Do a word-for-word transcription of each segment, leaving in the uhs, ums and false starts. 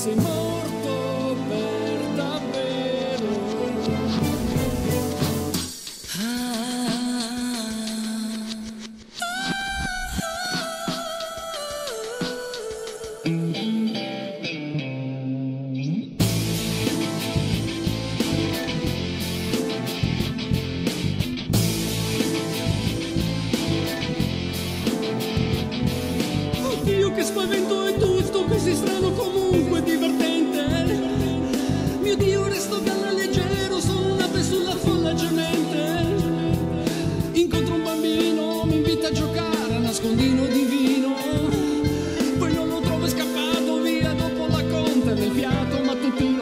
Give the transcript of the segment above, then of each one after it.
sei morto per davvero. Oddio, che spavento è tutto, così strano comunque divertente. Mio Dio, resto galla leggero, sono un'ape sulla folla gemente. Incontro un bambino, mi invita a giocare a nascondino divino. Poi non lo trovo, è scappato via dopo la conta del fiato mattutino.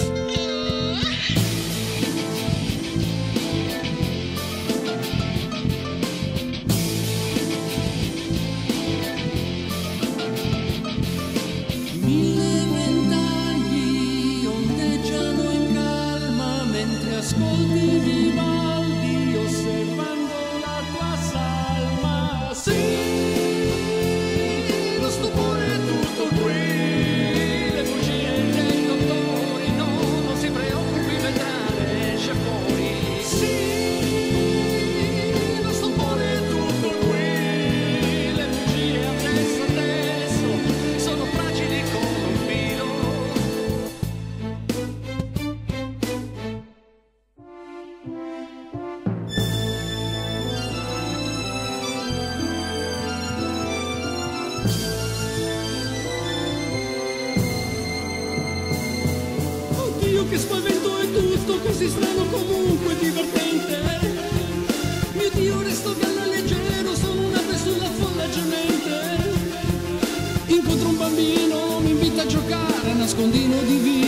Mille ventagli ondeggiano in calma mentre ascolti Vivaldi osservando la tua salma. Sì, lo stupore è tutto qui, le bugie dei dottori, no, non si preoccupi, vedrà, esce fuori. Sì, lo stupore è tutto qui, le bugie adesso, adesso sono fragili come un filo. Oddio, che spavento è tutto, così strano comunque divertente. Mio Dio, resto galla leggero, sono un'ape sulla folla gemente. Incontro un bambino, mi invita a giocare a nascondino divino.